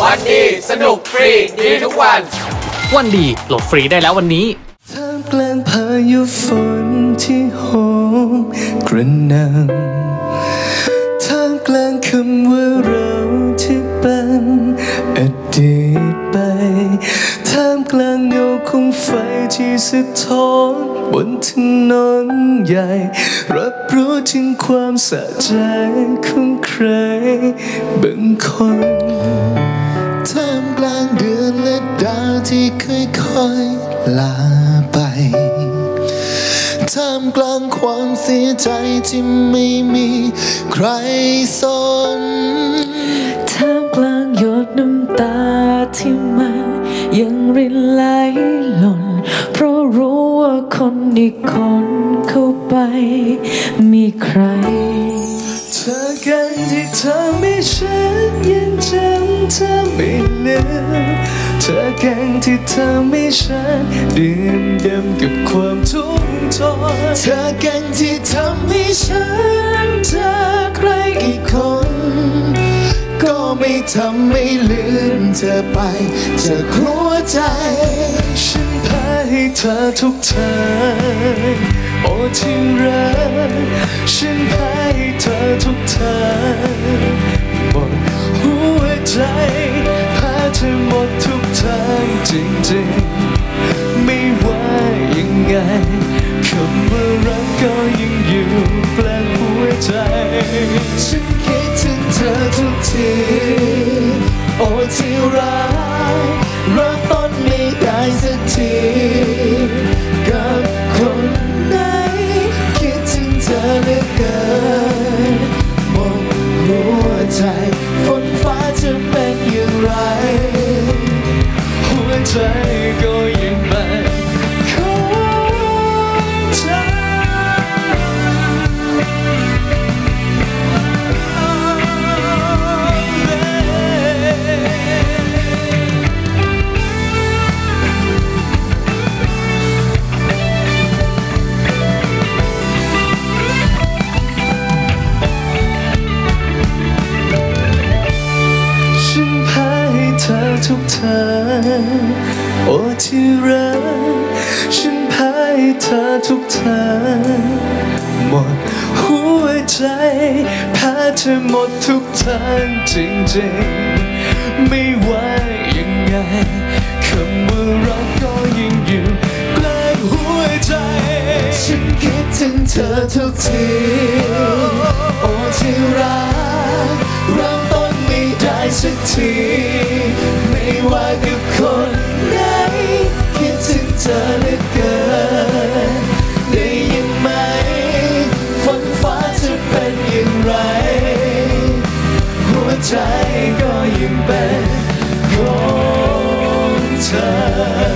วันดีสนุกฟรีดีทุกวันวันดีโหลดฟรีได้แล้ววันนี้ท่ามกลางพายุฝนที่โหมกระหน่ำท่ามกลางคำว่าเราที่เป็นอดีตไปท่ามกลางเงาของไฟที่สะท้อนบนถนนใหญ่รับรู้ถึงความสะใจของใครบางคนท่ามกลางเดือนและดาวที่ค่อยๆลาไปท่ามกลางความเสียใจที่ไม่มีใครสนท่ามกลางหยดน้ำตาที่มันยังรินไหลหล่นเพราะรู้ว่าคนอีกคนเข้าไปมีใครเธอกันที่เธอไม่ฉันยังจำเธอไม่ลืมเธอกันที่เธอไม่ฉันดื่มด่ำกับความทุกข์ทรเธอกันที่ทำให้ฉันเจอใครอีกคนก็ไม่ทำให้ลืมเธอไปจากหัวใจฉันแพ้ให้เธอทุกทางโอ้ที่รักฉันแพ้ให้เธอทุกทางหมดหัวใจแพ้เธอหมดทุกทางจริงๆไม่ว่ายังไงคำว่ารักก็ยังอยู่กลางหัวใจฉันคิดถึงเธอทุกทีโอ้ที่รักเริ่มต้นไม่ได้สักทีกับคนไหนคิดถึงเธอเหลือเกินหมดหัวใจฝนฟ้าจะเป็นอย่างไรหัวใจก็ยังเป็นของเธอทุกทางโอ้ที่รักฉันแพ้ให้เธอทุกทางหมดหัวใจแพ้เธอหมดทุกทางจริงๆไม่ว่ายังไงคำว่ารักก็ยังอยู่ใกล้หัวใจฉันคิดถึงเธอทุกทีโอ้ที่รักเริ่มต้นไม่ได้สักทีไม่ว่ากับคนไหนคิดถึงเธอเหลือเกินได้ยินไหมฝนฟ้าจะเป็นอย่างไรหัวใจก็ยังเป็นของเธอ